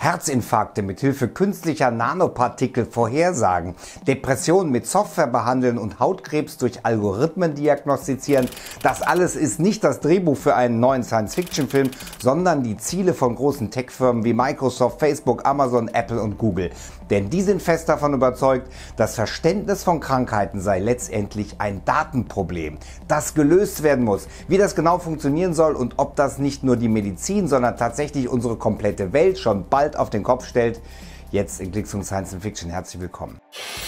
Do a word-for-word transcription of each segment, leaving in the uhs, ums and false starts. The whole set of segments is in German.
Herzinfarkte mit Hilfe künstlicher Nanopartikel vorhersagen, Depressionen mit Software behandeln und Hautkrebs durch Algorithmen diagnostizieren. Das alles ist nicht das Drehbuch für einen neuen Science-Fiction-Film, sondern die Ziele von großen Tech-Firmen wie Microsoft, Facebook, Amazon, Apple und Google. Denn die sind fest davon überzeugt, das Verständnis von Krankheiten sei letztendlich ein Datenproblem, das gelöst werden muss. Wie das genau funktionieren soll und ob das nicht nur die Medizin, sondern tatsächlich unsere komplette Welt schon bald auf den Kopf stellt. Jetzt in Klicks und Science Fiction. Herzlich willkommen.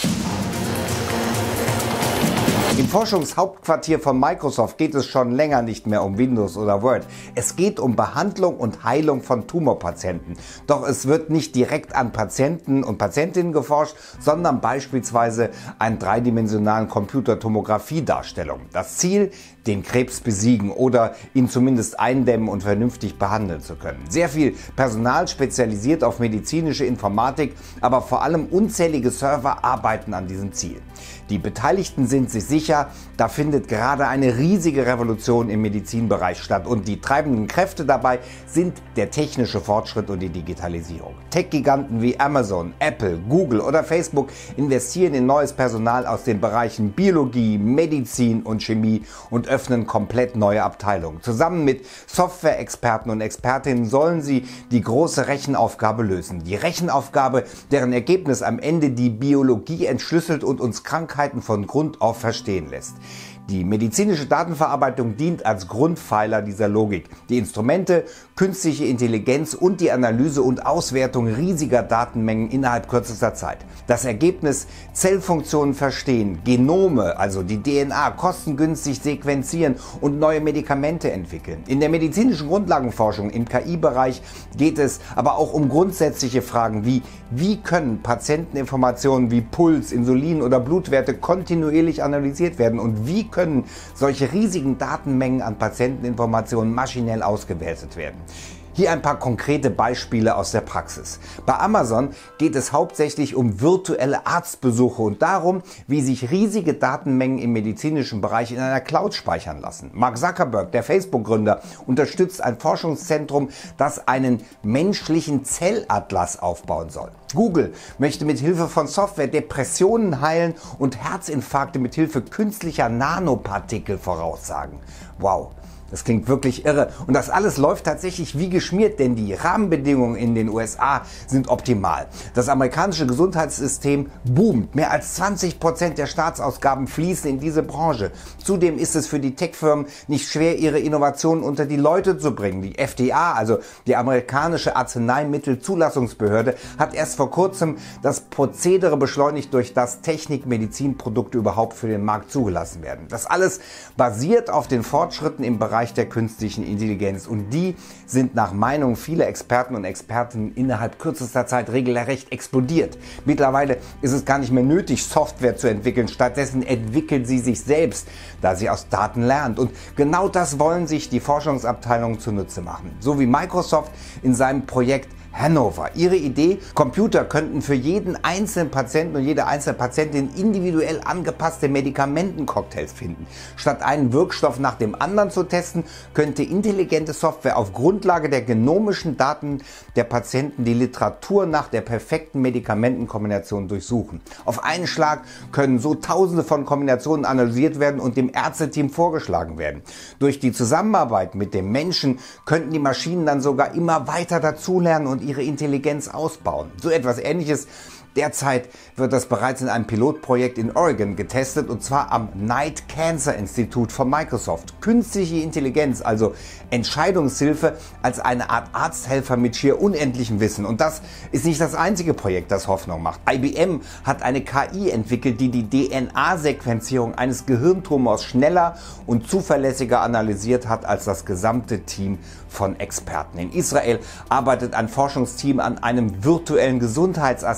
Im Forschungshauptquartier von Microsoft geht es schon länger nicht mehr um Windows oder Word. Es geht um Behandlung und Heilung von Tumorpatienten. Doch es wird nicht direkt an Patienten und Patientinnen geforscht, sondern beispielsweise an dreidimensionalen Computertomographie-Darstellungen. Das Ziel: den Krebs besiegen oder ihn zumindest eindämmen und vernünftig behandeln zu können. Sehr viel Personal spezialisiert auf medizinische Informatik, aber vor allem unzählige Server arbeiten an diesem Ziel. Die Beteiligten sind sich sicher, da findet gerade eine riesige Revolution im Medizinbereich statt und die treibenden Kräfte dabei sind der technische Fortschritt und die Digitalisierung. Tech-Giganten wie Amazon, Apple, Google oder Facebook investieren in neues Personal aus den Bereichen Biologie, Medizin und Chemie und öffnen komplett neue Abteilungen. Zusammen mit Software-Experten und Expertinnen sollen sie die große Rechenaufgabe lösen. Die Rechenaufgabe, deren Ergebnis am Ende die Biologie entschlüsselt und uns Krankheiten von Grund auf verstehen lässt. Die medizinische Datenverarbeitung dient als Grundpfeiler dieser Logik. Die Instrumente, künstliche Intelligenz und die Analyse und Auswertung riesiger Datenmengen innerhalb kürzester Zeit. Das Ergebnis: Zellfunktionen verstehen, Genome, also die D N A, kostengünstig sequenzieren und neue Medikamente entwickeln. In der medizinischen Grundlagenforschung im K I-Bereich geht es aber auch um grundsätzliche Fragen wie: Wie können Patienteninformationen wie Puls, Insulin oder Blutwerte kontinuierlich analysiert werden und wie können solche riesigen Datenmengen an Patienteninformationen maschinell ausgewertet werden? Hier ein paar konkrete Beispiele aus der Praxis. Bei Amazon geht es hauptsächlich um virtuelle Arztbesuche und darum, wie sich riesige Datenmengen im medizinischen Bereich in einer Cloud speichern lassen. Mark Zuckerberg, der Facebook-Gründer, unterstützt ein Forschungszentrum, das einen menschlichen Zellatlas aufbauen soll. Google möchte mit Hilfe von Software Depressionen heilen und Herzinfarkte mit Hilfe künstlicher Nanopartikel voraussagen. Wow! Das klingt wirklich irre und das alles läuft tatsächlich wie geschmiert, denn die Rahmenbedingungen in den U S A sind optimal. Das amerikanische Gesundheitssystem boomt. Mehr als zwanzig Prozent der Staatsausgaben fließen in diese Branche. Zudem ist es für die Tech-Firmen nicht schwer, ihre Innovationen unter die Leute zu bringen. Die F D A, also die amerikanische Arzneimittelzulassungsbehörde, hat erst vor kurzem das Prozedere beschleunigt, durch das Technik-Medizinprodukte überhaupt für den Markt zugelassen werden. Das alles basiert auf den Fortschritten im Bereich der künstlichen Intelligenz und die sind nach Meinung vieler Experten und Expertinnen innerhalb kürzester Zeit regelrecht explodiert. Mittlerweile ist es gar nicht mehr nötig, Software zu entwickeln, stattdessen entwickelt sie sich selbst, da sie aus Daten lernt, und genau das wollen sich die Forschungsabteilungen zunutze machen. So wie Microsoft in seinem Projekt Hanover. Ihre Idee: Computer könnten für jeden einzelnen Patienten und jede einzelne Patientin individuell angepasste Medikamentencocktails finden. Statt einen Wirkstoff nach dem anderen zu testen, könnte intelligente Software auf Grundlage der genomischen Daten der Patienten die Literatur nach der perfekten Medikamentenkombination durchsuchen. Auf einen Schlag können so Tausende von Kombinationen analysiert werden und dem Ärzteteam vorgeschlagen werden. Durch die Zusammenarbeit mit dem Menschen könnten die Maschinen dann sogar immer weiter dazulernen und ihre Intelligenz ausbauen. So etwas Ähnliches derzeit wird das bereits in einem Pilotprojekt in Oregon getestet, und zwar am Knight Cancer Institute von Microsoft. Künstliche Intelligenz, also Entscheidungshilfe als eine Art Arzthelfer mit schier unendlichem Wissen. Und das ist nicht das einzige Projekt, das Hoffnung macht. I B M hat eine K I entwickelt, die die D N A-Sequenzierung eines Gehirntumors schneller und zuverlässiger analysiert hat als das gesamte Team von Experten. In Israel arbeitet ein Forschungsteam an einem virtuellen Gesundheitsassistenten,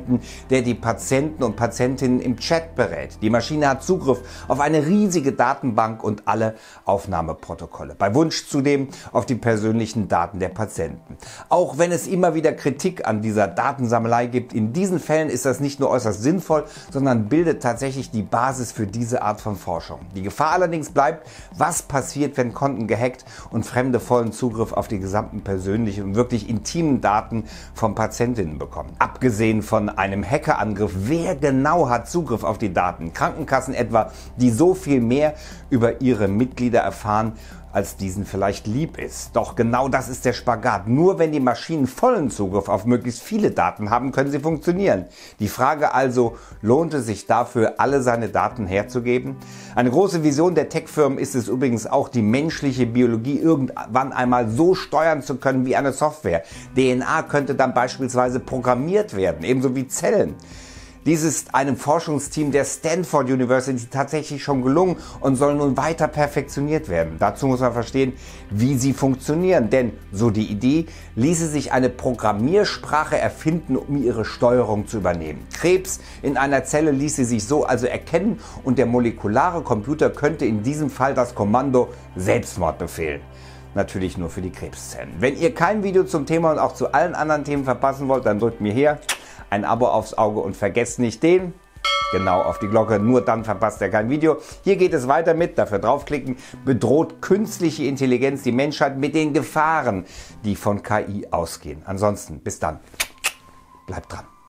Assistenten, der die Patienten und Patientinnen im Chat berät. Die Maschine hat Zugriff auf eine riesige Datenbank und alle Aufnahmeprotokolle. Bei Wunsch zudem auf die persönlichen Daten der Patienten. Auch wenn es immer wieder Kritik an dieser Datensammelei gibt, in diesen Fällen ist das nicht nur äußerst sinnvoll, sondern bildet tatsächlich die Basis für diese Art von Forschung. Die Gefahr allerdings bleibt, was passiert, wenn Konten gehackt und Fremde vollen Zugriff auf die gesamten persönlichen und wirklich intimen Daten von Patientinnen bekommen. Abgesehen von einem Hackerangriff, wer genau hat Zugriff auf die Daten? Krankenkassen etwa, die so viel mehr über ihre Mitglieder erfahren, als diesen vielleicht lieb ist. Doch genau das ist der Spagat. Nur wenn die Maschinen vollen Zugriff auf möglichst viele Daten haben, können sie funktionieren. Die Frage also, lohnt es sich dafür, alle seine Daten herzugeben? Eine große Vision der Tech-Firmen ist es übrigens auch, die menschliche Biologie irgendwann einmal so steuern zu können wie eine Software. D N A könnte dann beispielsweise programmiert werden, ebenso wie Zellen. Dies ist einem Forschungsteam der Stanford University tatsächlich schon gelungen und soll nun weiter perfektioniert werden. Dazu muss man verstehen, wie sie funktionieren, denn, so die Idee, ließe sich eine Programmiersprache erfinden, um ihre Steuerung zu übernehmen. Krebs in einer Zelle ließe sich so also erkennen und der molekulare Computer könnte in diesem Fall das Kommando Selbstmord befehlen. Natürlich nur für die Krebszellen. Wenn ihr kein Video zum Thema und auch zu allen anderen Themen verpassen wollt, dann drückt mir hier ein Abo aufs Auge und vergesst nicht den, genau auf die Glocke, nur dann verpasst ihr kein Video. Hier geht es weiter mit, dafür draufklicken, bedroht künstliche Intelligenz die Menschheit mit den Gefahren, die von K I ausgehen. Ansonsten, bis dann, bleibt dran.